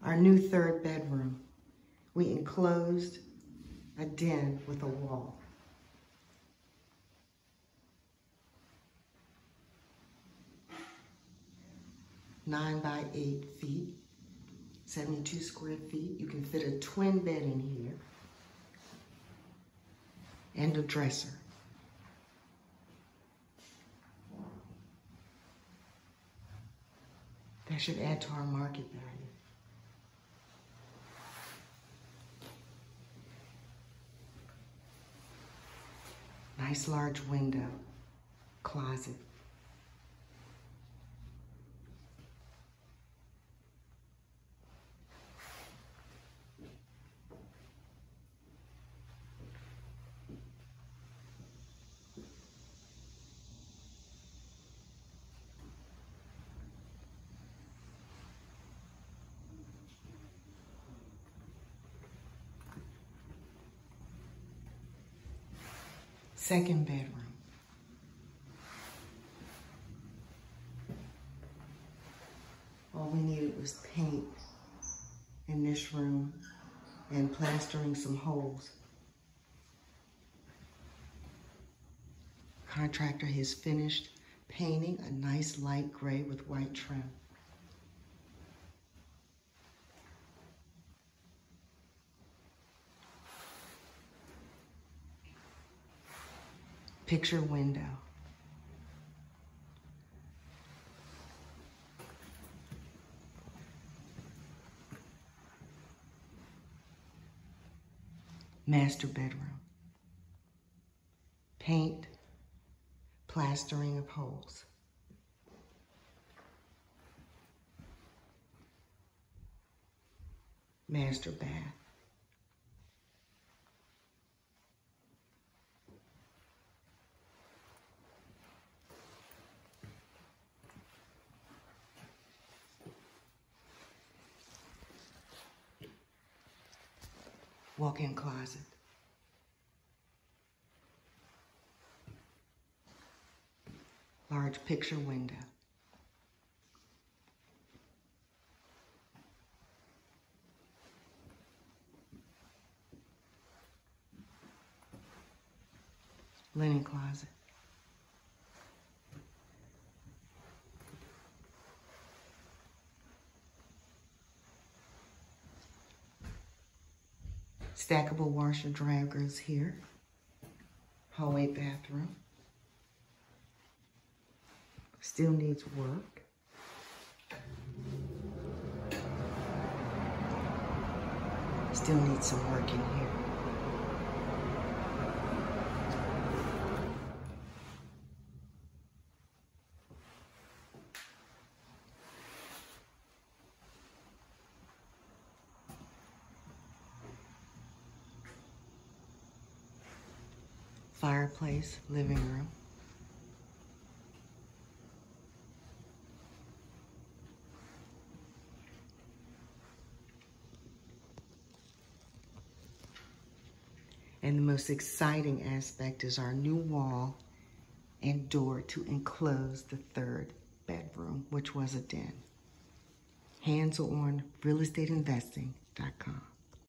Our new third bedroom. We enclosed a den with a wall. Nine by 8 feet, 72 square feet. You can fit a twin bed in here and a dresser. That should add to our market value. Nice large window, closet. Second bedroom. All we needed was paint in this room and plastering some holes. Contractor has finished painting a nice light gray with white trim. Picture window. Master bedroom. Paint, plastering of holes. Master bath. Walk-in closet. Large picture window. Linen closet. Stackable washer dryer goes here. Hallway bathroom. Still needs work. Still needs some work in here. Fireplace, living room. And the most exciting aspect is our new wall and door to enclose the third bedroom, which was a den. Hands on realestateinvesting.com.